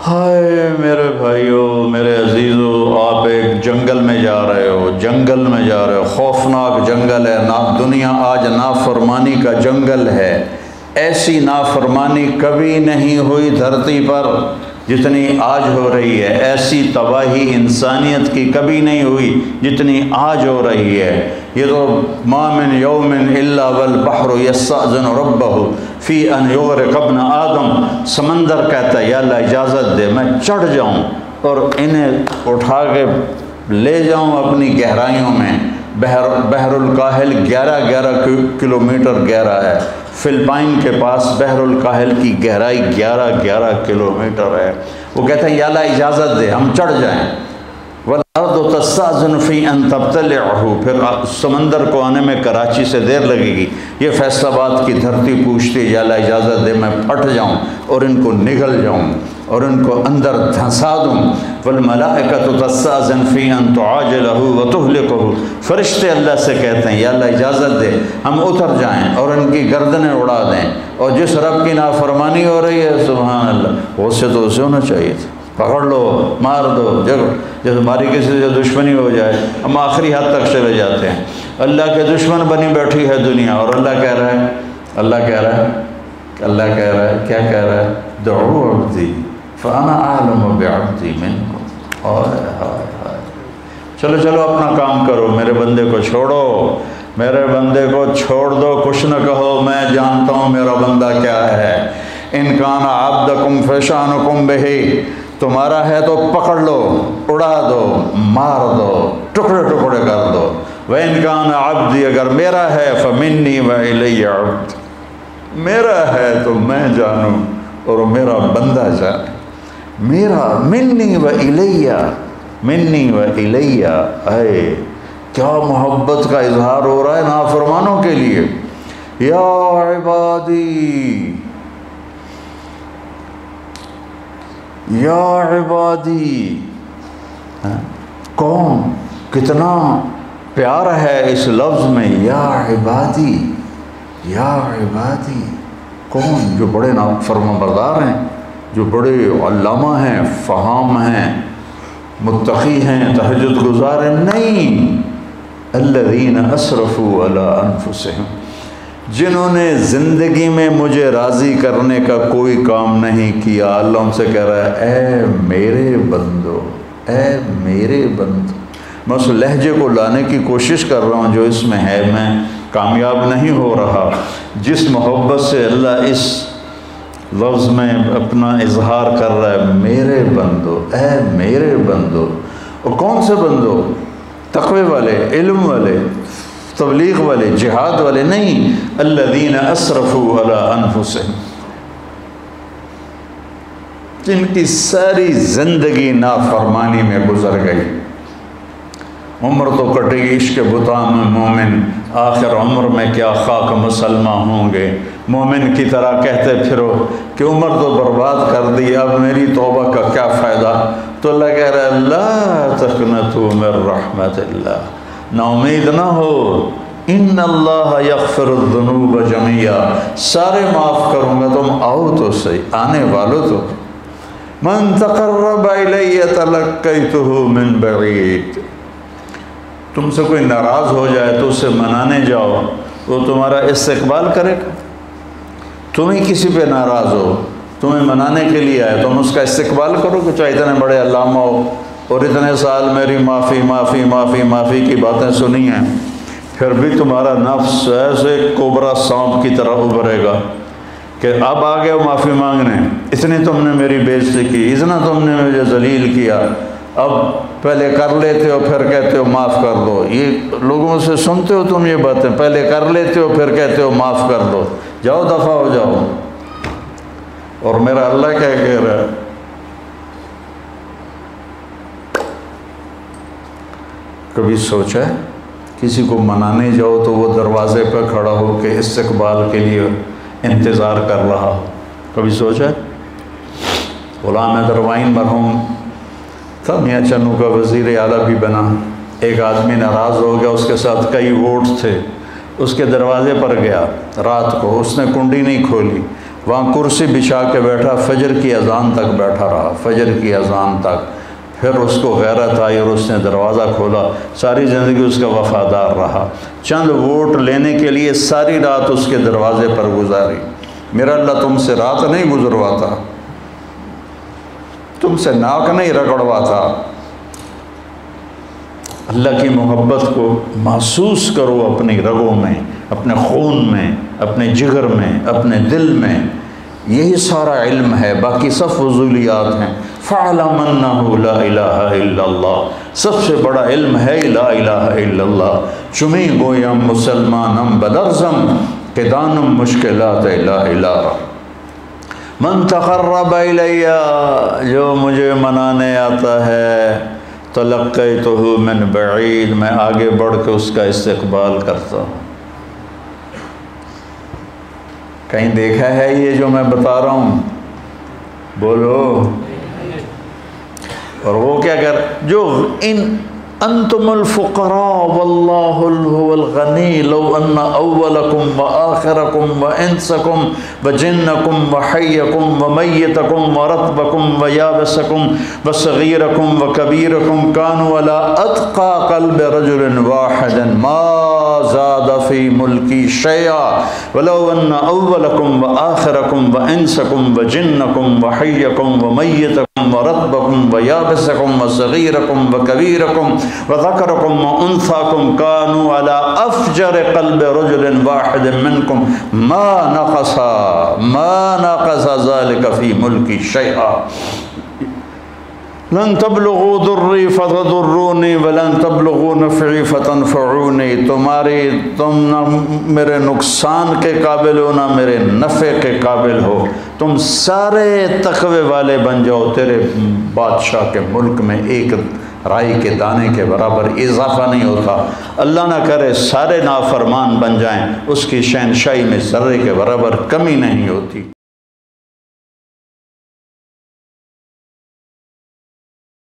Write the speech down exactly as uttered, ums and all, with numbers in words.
ہائے میرے بھائیوں، میرے عزیزو، آپ ایک جنگل میں جا رہے ہو، جنگل میں جا رہے ہو، خوفناک جنگل ہے نا، دنیا آج نافرمانی کا جنگل ہے۔ ایسی نافرمانی کبھی نہیں ہوئی دھرتی پر جتنی آج ہو رہی ہے، ایسی تباہی انسانیت کی کبھی نہیں ہوئی جتنی آج ہو رہی ہے۔ یہ تو ما من یوم الا والبحر یستأذن ربہ فی ان یغرق ابن آدم، سمندر کہتا ہے یا اللہ اجازت دے میں چڑھ جاؤں اور انہیں اٹھا کے لے جاؤں اپنی گہرائیوں میں۔ بحر بحر الکاہل گیارہ گیارہ کلومیٹر گہرا ہے، فلپائن کے پاس بحر الکاہل کی گہرائی گیارہ گیارہ کلومیٹر ہے۔ وہ کہتے ہیں یا اللہ اجازت دے ہم چڑھ جائیں۔ وَالْأَرْضُ تَسْتَأْذِنُ فِي أَن تَبْتَلِعَهُ، پھر سمندر کو آنے میں کراچی سے دیر لگے گی۔ یہ فیصل آباد کی دھرتی پوچھتی ہے یا اللہ اجازت دے میں پھٹ جاؤں اور ان کو نگل جاؤں اور ان کو اندر دھنسا دوں۔ وَالْمَلَائِكَةُ تَسْتَأْذِنُ فِي أَن تُعَاجِلَهُ وَتُهْلِكَهُ، فرشتے اللہ سے کہتے ہیں یا اللہ اجازت دے ہم اتر جائیں اور ان کی گردنیں اڑا دیں۔ اور جس رب کی نافرمانی ہو رہی ہے سبحان اللہ، اس سے تو اسے ہونا چاہیے تھا، پکڑ لو مار دو، جب جب ہماری کسی سے دشمنی ہو جائے ہم آخری حد تک چلے جاتے ہیں۔ اللہ کے دشمن بنی بیٹھی ہے دنیا، اور اللہ کہہ رہا ہے اللہ کہہ رہا ہے اللہ کہہ رہا ہے کیا کہہ رہا ہے؟ دعو عبدی فانا اعلم بعبدی منکم۔ ہائے ہائے ہائے، چلو چلو اپنا کام کرو، میرے بندے کو چھوڑو، میرے بندے کو چھوڑ دو، کچھ نہ کہو، میں جانتا ہوں میرا بندہ کیا ہے۔ ان کان عبدکم فشانکم بہی، تمہارا ہے تو پکڑ لو، اڑا دو، مار دو، ٹکڑے ٹکڑے کر دو۔ وَإِن كَانَ عَبْدِي، اگر میرا ہے فَمِنِّي وَإِلَيَّ عَبْدِ، میرا ہے تو میں جانوں اور میرا بندہ جانے۔ میرا منی و الیہ، منی و الیہ، اے کیا محبت کا اظہار ہو رہا ہے نافرمانوں کے لیے۔ یا عبادی یا عبادی، کون کتنا پیار ہے اس لفظ میں، یا عبادی یا عبادی۔ کون؟ جو بڑے فرما بردار ہیں، جو بڑے علامہ ہیں، فہام ہیں، متقی ہیں، تہجد گزار ہیں، نہیں، الذین اسرفوا علی انفسہم، جنہوں نے زندگی میں مجھے راضی کرنے کا کوئی کام نہیں کیا۔ اللہ ان سے کہہ رہا ہے اے میرے بندو، اے میرے بندو، میں اس لہجے کو لانے کی کوشش کر رہا ہوں جو اس میں ہے، میں کامیاب نہیں ہو رہا۔ جس محبت سے اللہ اس لفظ میں اپنا اظہار کر رہا ہے، میرے بندو، اے میرے بندو۔ اور کون سے بندو؟ تقوی والے، علم والے، تبلیغ والے، جہاد والے نہیں، الذین اسرفوا علی انفسہم، جن کی ساری زندگی نافرمانی میں گزر گئی۔ عمر تو کٹے گی عشق بتان میں مومن، آخر عمر میں کیا خاک مسلمہ ہوں گے۔ مومن کی طرح کہتے پھرو کہ عمر تو برباد کر دی، اب میری توبہ کا کیا فائدہ؟ تو اللہ کہہ رہا ہے لا تقنطوا من رحمت اللہ، نا امید نہ ہو، ان اللہ یغفر الذنوب جميعا، سارے معاف کروں گا، تم آؤ تو صحیح، آنے والو تو۔ من تقرب الی تلقیتہ من بعید، تم سے کوئی ناراض ہو جائے تو اسے منانے جاؤ، وہ تمہارا استقبال کرے گا۔ تم ہی کسی پہ ناراض ہو، تمہیں منانے کے لیے آئے، تم اس کا استقبال کرو کہ چاہے اتنے بڑے علامہ ہو اور اتنے سال میری معافی معافی معافی معافی کی باتیں سنی ہیں، پھر بھی تمہارا نفس ایسے کوبرا سانپ کی طرح ابھرے گا کہ اب آ گئے معافی مانگنے، اتنی تم نے میری بے عزتی کی، اتنا تم نے مجھے ذلیل کیا، اب پہلے کر لیتے ہو پھر کہتے ہو معاف کر دو۔ یہ لوگوں سے سنتے ہو تم یہ باتیں، پہلے کر لیتے ہو پھر کہتے ہو معاف کر دو، جاؤ دفع ہو جاؤ۔ اور میرا اللہ کیا کہہ رہا ہے؟ کبھی سوچا ہے کسی کو منانے جاؤ تو وہ دروازے پہ کھڑا ہو کے استقبال کے لیے انتظار کر رہا ہو؟ کبھی سوچا ہے؟ غلام حیدر وائن مرحوم تھا، میاں چنو کا وزیر اعلیٰ بھی بنا، ایک آدمی ناراض ہو گیا، اس کے ساتھ کئی ووٹ تھے، اس کے دروازے پر گیا رات کو، اس نے کنڈی نہیں کھولی، وہاں کرسی بچھا کے بیٹھا، فجر کی اذان تک بیٹھا رہا، فجر کی اذان تک۔ پھر اس کو غیرت آئی اور اس نے دروازہ کھولا، ساری زندگی اس کا وفادار رہا، چند ووٹ لینے کے لیے ساری رات اس کے دروازے پر گزاری۔ میرا اللہ تم سے رات نہیں گزرواتا، تم سے ناک نہیں رگڑواتا۔ اللہ کی محبت کو محسوس کرو اپنی رگوں میں، اپنے خون میں، اپنے جگر میں، اپنے دل میں۔ یہی سارا علم ہے، باقی سب فضولیات ہیں۔ فَاعْلَمْ أَنَّهُ لَا إِلَهَ إِلَّا اللَّهُ، سب سے بڑا علم ہے لا الہ الا اللہ۔ چمی گویم مسلمانم بلرزم کہ دانم مشکلات لا الہ۔ من تقرب الیہ، جو مجھے منانے آتا ہے، تلقیتہ من بعید، میں آگے بڑھ کے اس کا استقبال کرتا ہوں۔ کہیں دیکھا ہے یہ جو میں بتا رہا ہوں؟ بولو۔ اور وہ کیا کر، جو ان انتم الفقراء واللہ هو الغنی لو ان اولکم وآخرکم وانسکم وجنکم وحیکم ومیتکم ورطبکم ویابسکم وصغیرکم وکبیرکم کانوا علی اتقى قلب رجل واحد ما زاد فی ملکی شیئا ولو ان اولکم وآخرکم وانسکم وجنکم وحیکم ومیتکم ورطبکم ویابسکم وصغیرکم وکبیرکم وذکرکم وانثاکم کانوا علی افجر قلب رجل واحد منکم ما نقص ما نقص ذلک فی ملکی شیئا لن تبلغوا ضری فتضرونی ولن تبلغوا نفعی فتنفعونی، تمہاری تم نہ میرے نقصان کے قابل ہو نہ میرے نفع کے قابل ہو، تم سارے تقوی والے بن جاؤ، تیرے بادشاہ کے ملک میں ایک رائی کے دانے کے برابر اضافہ نہیں ہوتا۔ اللہ نہ کرے سارے نافرمان بن جائیں، اس کی شہنشاہی میں ذرے کے برابر کمی نہیں ہوتی۔